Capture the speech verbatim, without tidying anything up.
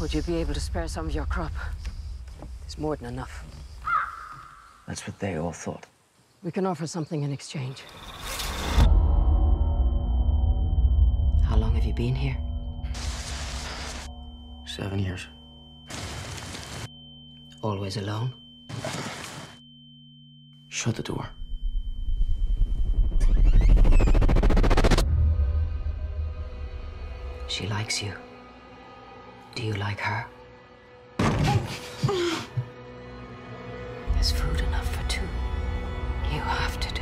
Would you be able to spare some of your crop? There's more than enough. That's what they all thought. We can offer something in exchange. How long have you been here? Seven years. Always alone? Shut the door. She likes you. Do you like her? There's food enough for two. You have to do